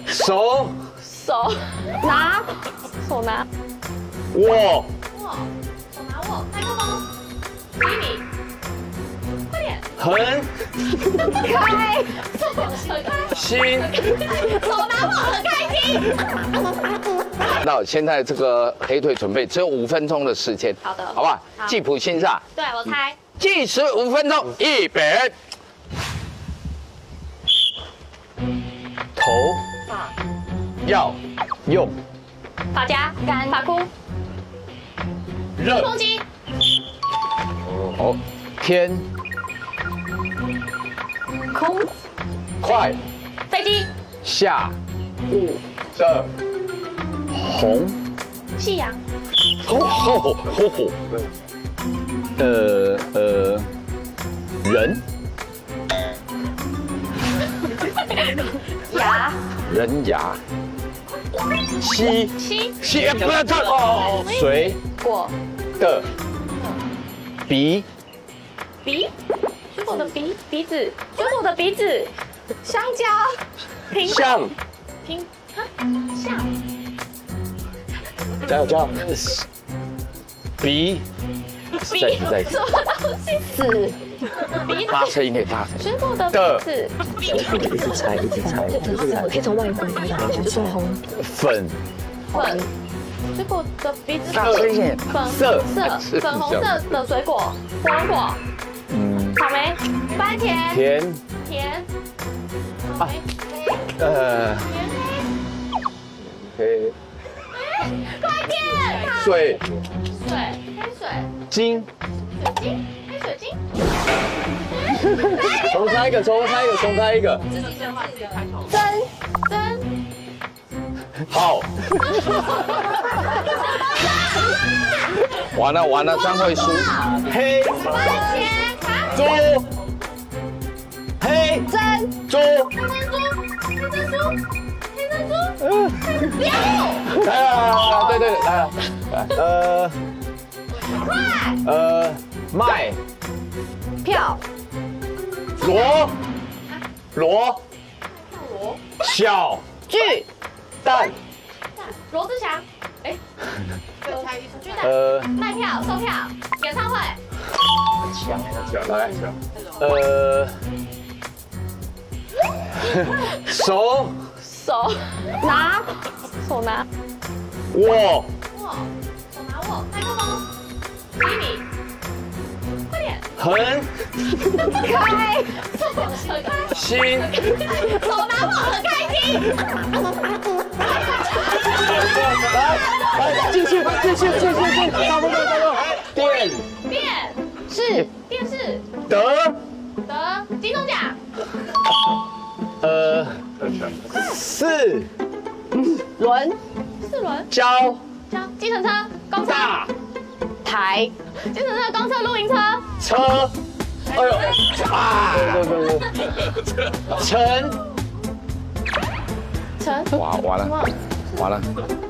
手拿，手拿， 握， 手拿握，麦克风，1米，快点， 横， 开，很开， 心。 手拿握很开心。 那现在这个黑腿准备只有5分钟的时间， 好的好不好？ 好记谱心上， 对我猜， 计时5分钟，预备。头要用发夹，发箍， 热吹风机， 哦，天空， 快飞机， 下的红夕阳， 人牙， 人牙吸不要这哦，水果， 的鼻鼻，水果的鼻子，水果的鼻子，香蕉，苹果， 像像， 加油加油，鼻再什么东西？ 子， 鼻子， 大声一点大声。 水果的鼻子， 一直猜，可以从外观开始，就是红粉粉，水果的鼻子， 大声一点粉红色的水果，火龙果，草莓，番茄，甜，草莓， 黑快点， 水黑水， 晶， 水晶，黑水晶， 重猜一个， 针， 好。完了，张慧输。黑番茄，卡， 猪，黑珍， 猪， 黑珍珠，六， 对，来，麦， 票， 螺，小剧， 蛋， 罗志祥，哎，给我猜一巨蛋，卖票售票，演唱会， 手拿，手拿， 握， 手拿握，麦克风，1米，快点， 横， 开， 很开， 心。 手拿握很开心。 来，继续，差不多， 电视得金钟奖， 四轮， 交计程车，公车， 大台， 计程车，公车，露营车， 车，哎呦啊！ 陈， 完了，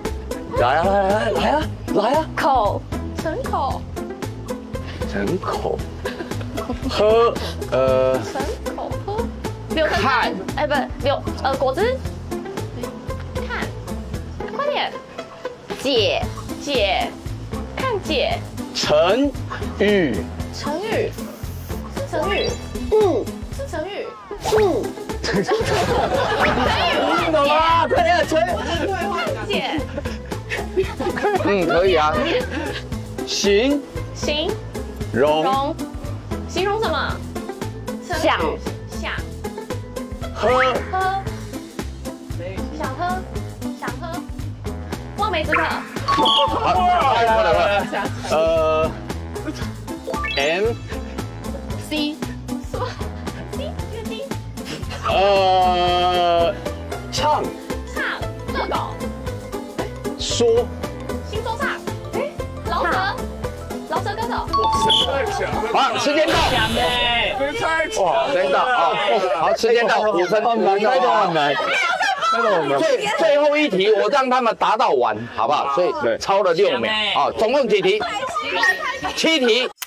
来啊！ 口， 城口， 人口，喝， 城口喝，柳橙看， 哎，不，果汁，看，快点， 姐， 看姐， 成语， 成语，是成语，是成语， 懂吗？快点， 姐， 可以啊。形容形容什么？ 想想喝想喝，望梅止渴。快M C 什么 ？C 月经唱热狗说新说唱饶舌歌手。 好，时间到。哇，时间到啊！好，时间到，5分钟，猜都很难。最后一题，我让他们答到完，好不好？所以超了6秒啊，总共几题？7题。